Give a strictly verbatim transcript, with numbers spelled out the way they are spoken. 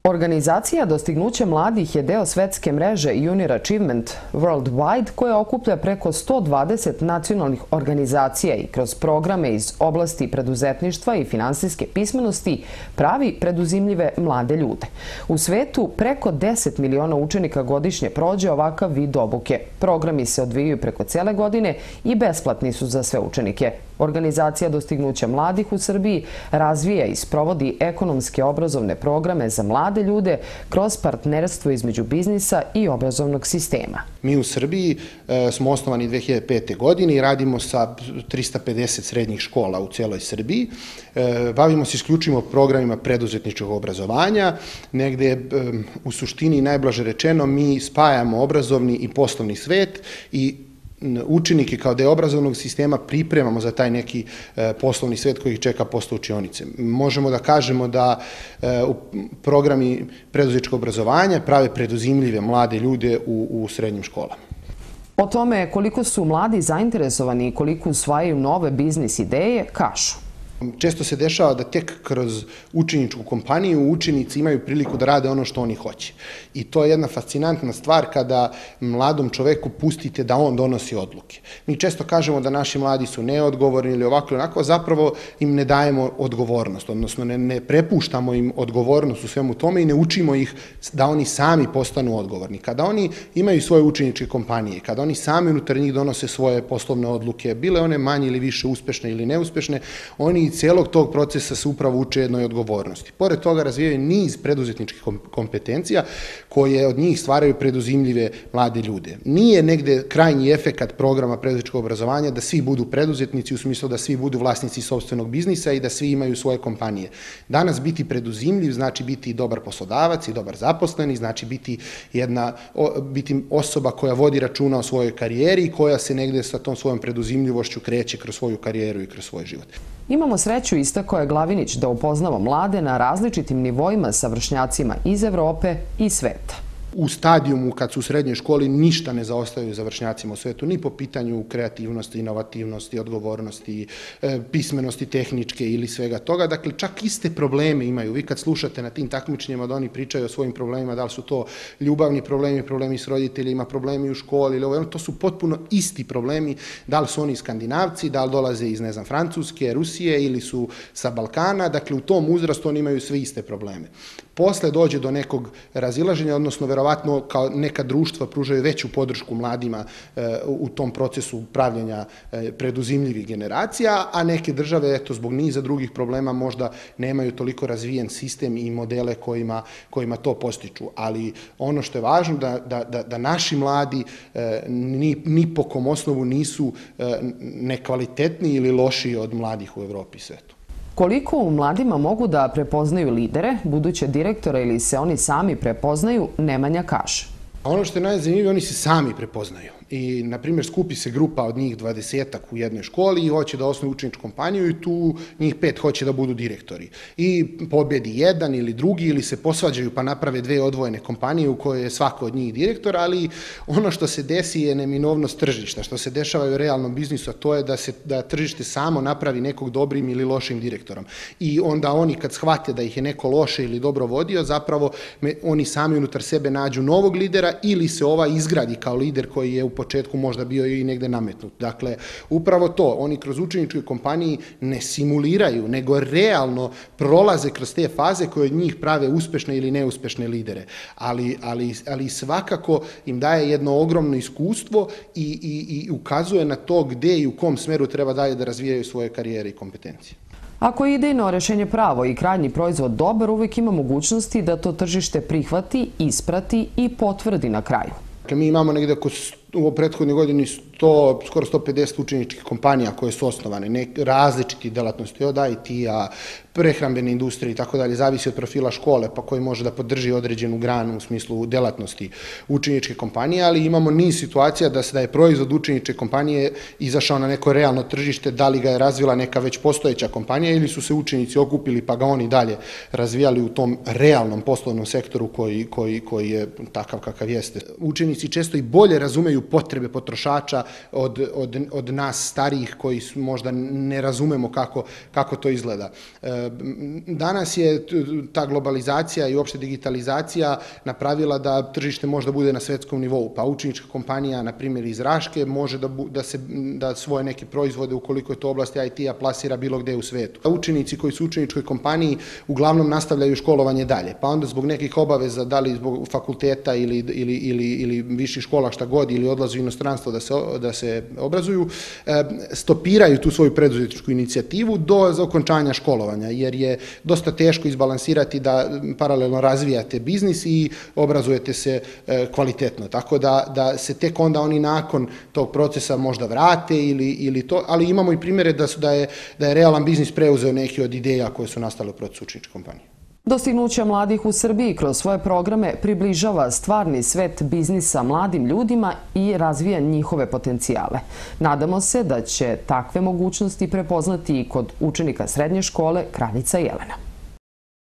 Organizacija Dostignuće mladih je deo svetske mreže Junior Achievement Worldwide koja okuplja preko sto dvadeset nacionalnih organizacija i kroz programe iz oblasti preduzetništva i finansijske pismenosti pravi preduzimljive mlade ljude. U svetu preko deset miliona učenika godišnje prođe ovakav vid obuke. Programi se odvijaju preko cele godine i besplatni su za sve učenike. Organizacija Dostignuća mladih u Srbiji razvija i sprovodi ekonomske obrazovne programe za mlade ljude kroz partnerstvo između biznisa i obrazovnog sistema. Mi u Srbiji e, smo osnovani dve hiljade pete. godine i radimo sa trista pedeset srednjih škola u celoj Srbiji. E, bavimo se isključivo programima preduzetničkog obrazovanja, negde e, u suštini najblaže rečeno mi spajamo obrazovni i poslovni svet i učenike kao deo obrazovnog sistema pripremamo za taj neki e, poslovni svet koji ih čeka posle učionice. Možemo da kažemo da e, u programi preduzetničkog obrazovanja prave preduzimljive mlade ljude u, u srednjim školama. O tome koliko su mladi zainteresovani i koliko usvajaju nove biznis ideje kažu. Često se dešava da tek kroz učeničku kompaniju učenici imaju priliku da rade ono što oni hoće. I to je jedna fascinantna stvar kada mladom čoveku pustite da on donosi odluke. Mi često kažemo da naši mladi su neodgovorni ili ovako ili onako, a zapravo im ne dajemo odgovornost, odnosno ne, ne prepuštamo im odgovornost u svemu tome i ne učimo ih da oni sami postanu odgovorni. Kada oni imaju svoje učeničke kompanije, kada oni sami unutar njih donose svoje poslovne odluke, bile one manje ili više uspešne ili neuspešne, oni celog tog procesa se upravo uče jednoj odgovornosti. Pored toga razvijaju niz preduzetničkih kompetencija koje od njih stvaraju preduzimljive mlade ljude. Nije negde krajnji efekat programa preduzetničkog obrazovanja da svi budu preduzetnici u smislu da svi budu vlasnici sopstvenog biznisa i da svi imaju svoje kompanije. Danas biti preduzimljiv znači biti dobar poslodavac i dobar zaposleni, znači biti jedna biti osoba koja vodi računa o svojoj karijeri i koja se negde sa tom svojom preduzimljivošću kreće kroz svoju karijeru i kroz svoj život. Imamo sreću, istakao je Glavinić, da upoznamo mlade na različitim nivoima sa vršnjacima iz Evrope i sveta. U stadijumu kad su u srednjoj školi ništa ne zaostaju za vršnjacima u svetu, ni po pitanju kreativnosti, inovativnosti, odgovornosti, pismenosti tehničke ili svega toga. Dakle, čak iste probleme imaju. Vi kad slušate na tim takmičenjima da oni pričaju o svojim problemima, da li su to ljubavni problemi, problemi s roditeljima, problemi u školi ili ovo, to su potpuno isti problemi, da li su oni Skandinavci, da li dolaze iz, ne znam, Francuske, Rusije ili su sa Balkana. Dakle, u tom uzrastu oni imaju sve iste probleme. Posle dođe do nekog razilaženja, odnosno verovatno kao neka društva pružaju veću podršku mladima u tom procesu pravljenja preduzimljivih generacija, a neke države, eto, zbog niza drugih problema možda nemaju toliko razvijen sistem i modele kojima, kojima to postiču. Ali ono što je važno da, da, da, da naši mladi ni, ni po kom osnovu nisu nekvalitetniji ili lošiji od mladih u Evropi i svetu. Koliko u mladima mogu da prepoznaju lidere, buduće direktore ili se oni sami prepoznaju, Nemanja kaže. Ono što je najzanimljivije, oni se sami prepoznaju. I, na primjer, skupi se grupa od njih dvadesetak u jednoj školi i hoće da osnovi učeničku kompaniju i tu njih pet hoće da budu direktori. I pobedi jedan ili drugi ili se posvađaju pa naprave dve odvojene kompanije u kojoj je svako od njih direktor, ali ono što se desi je neminovnost tržišta. Što se dešava u realnom biznisu, a to je da se da tržište samo napravi nekog dobrim ili lošim direktorom. I onda oni kad shvate da ih je neko loše ili dobro vodio, zapravo me, oni sami unutar sebe nađu novog lidera ili se ova izgradi kao lider koji je u početku možda bio i negde nametnut. Dakle, upravo to, oni kroz učeničkoj kompaniji ne simuliraju, nego realno prolaze kroz te faze koje od njih prave uspešne ili neuspešne lidere. Ali, ali, ali svakako im daje jedno ogromno iskustvo i, i, i ukazuje na to gde i u kom smeru treba dalje da razvijaju svoje karijere i kompetencije. Ako je idejno rešenje pravo i krajnji proizvod dobar, uvijek ima mogućnosti da to tržište prihvati, isprati i potvrdi na kraju. Dakle, mi imamo negde oko u prethodnoj godini sto, skoro sto pedeset učeničkih kompanija koje su osnovane, ne, različiti delatnosti od I T-a, prehrambene industrije i tako dalje, zavisi od profila škole pa koji može da podrži određenu granu u smislu delatnosti učeničke kompanije, ali imamo niz situacija da se da je proizvod učeničke kompanije izašao na neko realno tržište, da li ga je razvila neka već postojeća kompanija ili su se učenici okupili pa ga oni dalje razvijali u tom realnom poslovnom sektoru koji, koji, koji je takav kakav jeste. Učenici često i bolje razumeju potrebe potrošača od, od, od nas starijih koji su, možda ne razumemo kako, kako to izgleda. Danas je ta globalizacija i uopšte digitalizacija napravila da tržište može da bude na svetskom nivou, pa učenička kompanija, na primjer iz Raške, može da, da, se, da svoje neke proizvode, ukoliko je to oblasti I T-a, plasira bilo gde u svetu. Učenici koji su u učeničkoj kompaniji uglavnom nastavljaju školovanje dalje, pa onda zbog nekih obaveza, da li zbog fakulteta ili, ili, ili, ili viših škola, šta god, ili odlaze u inostranstvo da se, da se obrazuju, stopiraju tu svoju preduzetničku inicijativu do okončanja školovanja, jer je dosta teško izbalansirati da paralelno razvijate biznis i obrazujete se kvalitetno. Tako da, da se tek onda oni nakon tog procesa možda vrate ili, ili to, ali imamo i primjere da, su, da, je, da je realan biznis preuzeo neki od ideja koje su nastale u procesu učeničke kompanije. Dostignuće mladih u Srbiji kroz svoje programe približava stvarni svet biznisa mladim ljudima i razvija njihove potencijale. Nadamo se da će takve mogućnosti prepoznati i kod učenika srednje škole Kraljica Jelena.